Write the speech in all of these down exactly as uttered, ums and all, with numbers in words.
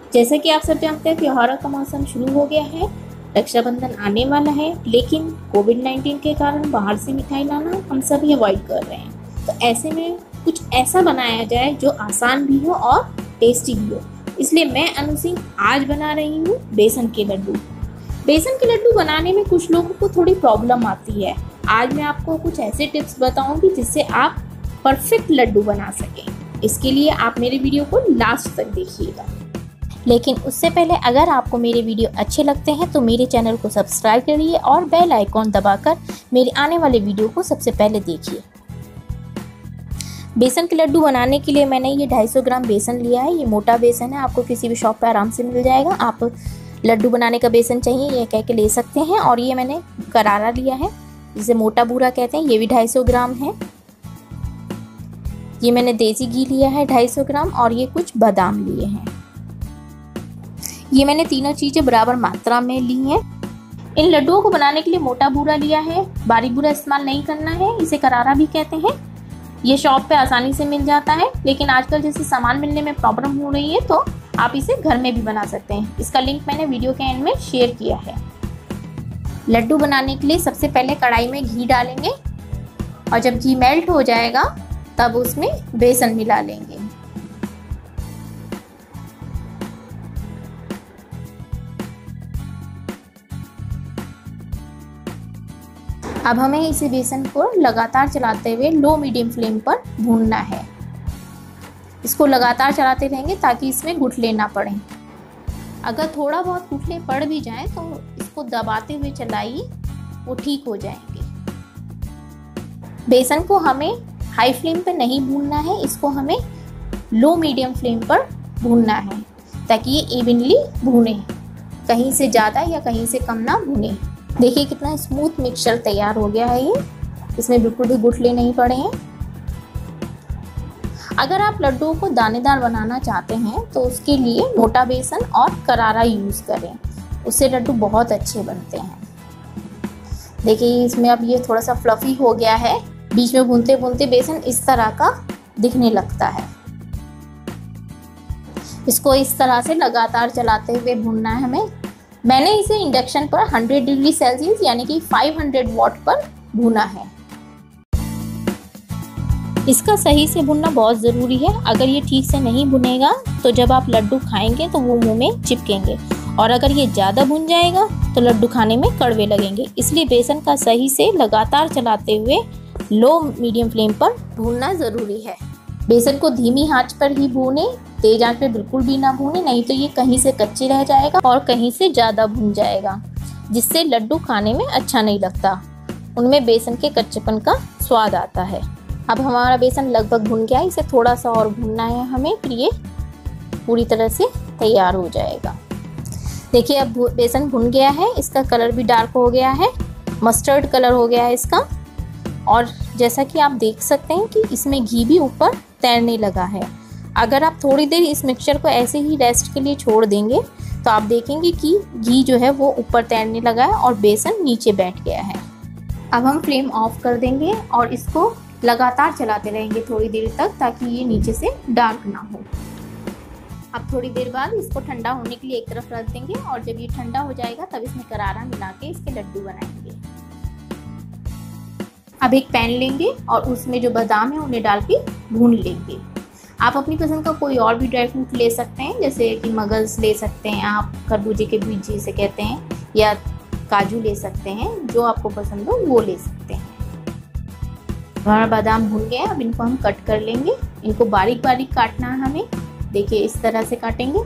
जैसा कि आप सब जानते हैं, त्योहारों का मौसम शुरू हो गया है, रक्षाबंधन आने वाला है, लेकिन कोविड नाइन्टीन के कारण बाहर से मिठाई लाना हम सभी अवॉइड कर रहे हैं। तो ऐसे में कुछ ऐसा बनाया जाए जो आसान भी हो और टेस्टी भी हो। इसलिए मैं अनु सिंह आज बना रही हूँ बेसन के लड्डू। बेसन के लड्डू बनाने में कुछ लोगों को थोड़ी प्रॉब्लम आती है। आज मैं आपको कुछ ऐसे टिप्स बताऊंगी जिससे आप परफेक्ट लड्डू बना सकें। इसके लिए आप मेरे वीडियो को लास्ट तक देखिएगा। लेकिन उससे पहले अगर आपको मेरे वीडियो अच्छे लगते हैं तो मेरे चैनल को सब्सक्राइब करिए और बेल आइकॉन दबाकर मेरे आने वाले वीडियो को सबसे पहले देखिए। बेसन के लड्डू बनाने के लिए मैंने ये ढाई सौ ग्राम बेसन लिया है। ये मोटा बेसन है, आपको किसी भी शॉप पर आराम से मिल जाएगा। आप लड्डू बनाने का बेसन चाहिए ये कह के ले सकते हैं। और ये मैंने करारा लिया है, जिसे मोटा बूरा कहते हैं, ये भी ढाई सौ ग्राम है। ये मैंने देसी घी लिया है ढाई सौ ग्राम और ये कुछ बादाम लिए हैं। ये मैंने तीनों चीज़ें बराबर मात्रा में ली हैं। इन लड्डुओं को बनाने के लिए मोटा बूरा लिया है, बारीक बूरा इस्तेमाल नहीं करना है, इसे करारा भी कहते हैं। ये शॉप पे आसानी से मिल जाता है, लेकिन आजकल जैसे सामान मिलने में प्रॉब्लम हो रही है तो आप इसे घर में भी बना सकते हैं। इसका लिंक मैंने वीडियो के एंड में शेयर किया है। लड्डू बनाने के लिए सबसे पहले कढ़ाई में घी डालेंगे और जब घी मेल्ट हो जाएगा तब उसमें बेसन मिला लेंगे। अब हमें इसे बेसन को लगातार चलाते हुए लो मीडियम फ्लेम पर भूनना है। इसको लगातार चलाते रहेंगे ताकि इसमें गुठले ना पड़े। अगर थोड़ा बहुत गुठले पड़ भी जाएं तो इसको दबाते हुए चलाइए, वो ठीक हो जाएंगे। बेसन को हमें हाई फ्लेम पर नहीं भूनना है, इसको हमें लो मीडियम फ्लेम पर भूनना है ताकि ये इवनली भूने, कहीं से ज़्यादा या कहीं से कम ना भूने। देखिए कितना स्मूथ मिक्सचर तैयार हो गया है ये, इसमें बिल्कुल भी गुठले नहीं पड़े हैं। अगर आप लड्डुओं को दानेदार बनाना चाहते हैं तो उसके लिए मोटा बेसन और करारा यूज़ करें, उससे लड्डू बहुत अच्छे बनते हैं। देखिए इसमें अब ये थोड़ा सा फ्लफी हो गया है, बीच में भूनते भूनते बेसन इस तरह का दिखने लगता है। इसको इस तरह से लगातार चलाते हुए भूनना है हमें। मैंने इसे इंडक्शन पर सौ डिग्री सेल्सियस यानी कि पाँच सौ वाट पर भूना है। इसका सही से भुनना बहुत ज़रूरी है। अगर ये ठीक से नहीं भुनेगा तो जब आप लड्डू खाएंगे तो वो मुंह में चिपकेंगे, और अगर ये ज़्यादा भुन जाएगा तो लड्डू खाने में कड़वे लगेंगे। इसलिए बेसन का सही से लगातार चलाते हुए लो मीडियम फ्लेम पर भूनना ज़रूरी है। बेसन को धीमी आंच पर ही भूने, तेज आंच पे बिल्कुल भी ना भूने, नहीं तो ये कहीं से कच्चे रह जाएगा और कहीं से ज़्यादा भुन जाएगा, जिससे लड्डू खाने में अच्छा नहीं लगता। उनमें बेसन के कच्चेपन का स्वाद आता है। अब हमारा बेसन लगभग भुन गया है, इसे थोड़ा सा और भूनना है हमें, फिर ये पूरी तरह से तैयार हो जाएगा। देखिए अब बेसन भुन गया है, इसका कलर भी डार्क हो गया है, मस्टर्ड कलर हो गया है इसका। और जैसा कि आप देख सकते हैं कि इसमें घी भी ऊपर तैरने लगा है। अगर आप थोड़ी देर इस मिक्सचर को ऐसे ही रेस्ट के लिए छोड़ देंगे तो आप देखेंगे कि घी जो है वो ऊपर तैरने लगा है और बेसन नीचे बैठ गया है। अब हम फ्लेम ऑफ कर देंगे और इसको लगातार चलाते रहेंगे थोड़ी देर तक, ताकि ये नीचे से डार्क ना हो। अब थोड़ी देर बाद इसको ठंडा होने के लिए एक तरफ रख देंगे और जब ये ठंडा हो जाएगा तब इसमें करारा मिला के इसके लड्डू बनाएंगे। अब एक पैन लेंगे और उसमें जो बादाम है उन्हें डाल के भून लेंगे। आप अपनी पसंद का कोई और भी ड्राई फ्रूट ले सकते हैं, जैसे कि मगज ले सकते हैं आप, खरबूजे के बीज जिसे कहते हैं, या काजू ले सकते हैं, जो आपको पसंद हो वो ले सकते हैं। हमारा बादाम भून गया, अब इनको हम कट कर लेंगे। इनको बारीक बारीक काटना है हमें, देखिए इस तरह से काटेंगे।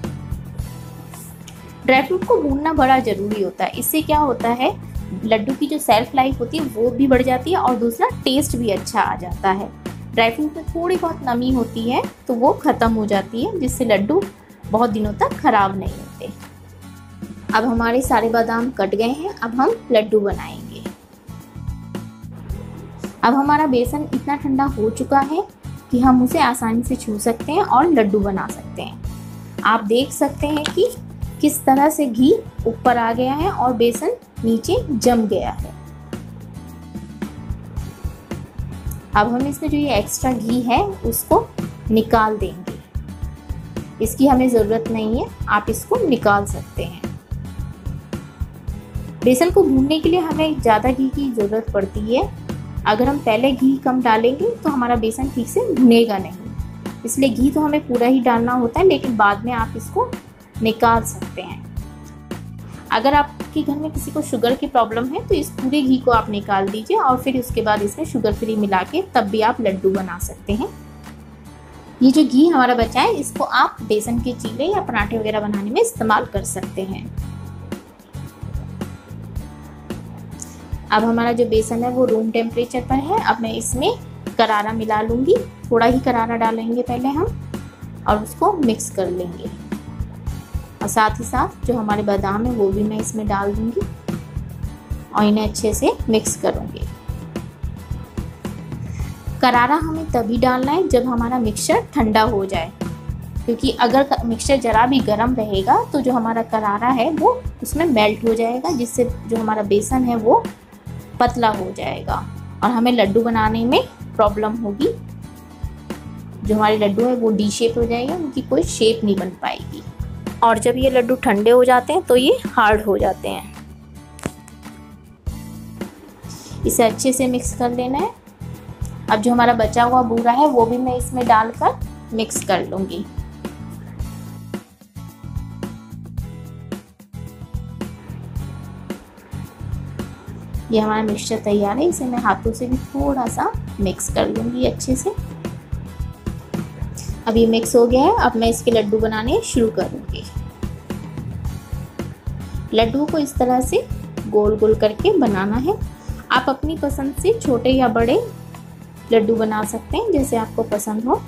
ड्राई फ्रूट को भूनना बड़ा ज़रूरी होता है, इससे क्या होता है लड्डू की जो सेल्फ लाइफ होती है वो भी बढ़ जाती है और दूसरा टेस्ट भी अच्छा आ जाता है। ड्राई फ्रूट में थोड़ी बहुत नमी होती है तो वो ख़त्म हो जाती है, जिससे लड्डू बहुत दिनों तक ख़राब नहीं होते। अब हमारे सारे बादाम कट गए हैं, अब हम लड्डू बनाएंगे। अब हमारा बेसन इतना ठंडा हो चुका है कि हम उसे आसानी से छू सकते हैं और लड्डू बना सकते हैं। आप देख सकते हैं कि किस तरह से घी ऊपर आ गया है और बेसन नीचे जम गया है। अब हम इसमें जो ये एक्स्ट्रा घी है उसको निकाल देंगे। इसकी हमें ज़रूरत नहीं है, आप इसको निकाल सकते हैं। बेसन को भूनने के लिए हमें ज़्यादा घी की ज़रूरत पड़ती है। अगर हम पहले घी कम डालेंगे तो हमारा बेसन ठीक से भुनेगा नहीं, इसलिए घी तो हमें पूरा ही डालना होता है, लेकिन बाद में आप इसको निकाल सकते हैं। अगर आपके घर में किसी को शुगर की प्रॉब्लम है तो इस पूरे घी को आप निकाल दीजिए और फिर उसके बाद इसमें शुगर फ्री मिला के तब भी आप लड्डू बना सकते हैं। ये जो घी हमारा बचा है इसको आप बेसन के चीले या पराठे वगैरह बनाने में इस्तेमाल कर सकते हैं। अब हमारा जो बेसन है वो रूम टेम्परेचर पर है। अब मैं इसमें करारा मिला लूँगी, थोड़ा ही करारा डालेंगे पहले हम और उसको मिक्स कर लेंगे। और साथ ही साथ जो हमारे बादाम है वो भी मैं इसमें डाल दूँगी और इन्हें अच्छे से मिक्स करूँगी। करारा हमें तभी डालना है जब हमारा मिक्सचर ठंडा हो जाए, क्योंकि अगर मिक्सचर ज़रा भी गर्म रहेगा तो जो हमारा करारा है वो उसमें मेल्ट हो जाएगा, जिससे जो हमारा बेसन है वो पतला हो जाएगा और हमें लड्डू बनाने में प्रॉब्लम होगी। जो हमारे लड्डू है वो डी शेप हो जाएगा, उनकी कोई शेप नहीं बन पाएगी। और जब ये लड्डू ठंडे हो जाते हैं तो ये हार्ड हो जाते हैं। इसे अच्छे से मिक्स कर लेना है। अब जो हमारा बचा हुआ बूरा है वो भी मैं इसमें डालकर मिक्स कर लूँगी। ये हमारा मिक्सचर तैयार है, इसे मैं हाथों से भी थोड़ा सा मिक्स कर लूँगी अच्छे से। अब ये मिक्स हो गया है, अब मैं इसके लड्डू बनाने शुरू करूँगी। लड्डू को इस तरह से गोल गोल करके बनाना है। आप अपनी पसंद से छोटे या बड़े लड्डू बना सकते हैं, जैसे आपको पसंद हो।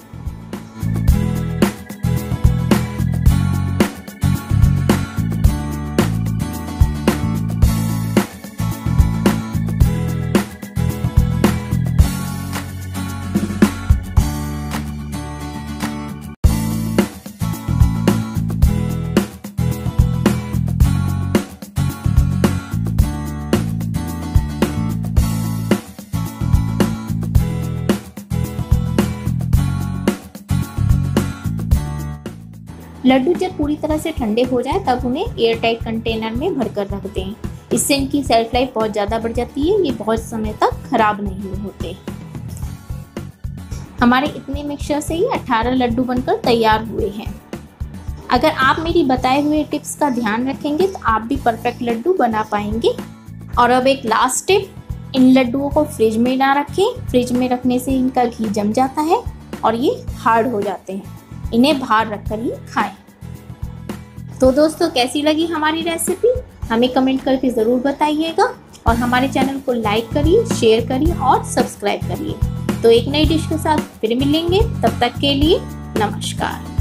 लड्डू जब पूरी तरह से ठंडे हो जाए तब उन्हें एयर टाइट कंटेनर में भरकर रख दें। इससे इनकी सेल्फ लाइफ बहुत ज़्यादा बढ़ जाती है, ये बहुत समय तक खराब नहीं होते। हमारे इतने मिक्सचर से ही अठारह लड्डू बनकर तैयार हुए हैं। अगर आप मेरी बताए हुए टिप्स का ध्यान रखेंगे तो आप भी परफेक्ट लड्डू बना पाएंगे। और अब एक लास्ट टिप, इन लड्डुओं को फ्रिज में ना रखें। फ्रिज में रखने से इनका घी जम जाता है और ये हार्ड हो जाते हैं। इन्हें बाहर रखकर ही खाएं। तो दोस्तों, कैसी लगी हमारी रेसिपी हमें कमेंट करके ज़रूर बताइएगा और हमारे चैनल को लाइक करिए, शेयर करिए और सब्सक्राइब करिए। तो एक नई डिश के साथ फिर मिलेंगे, तब तक के लिए नमस्कार।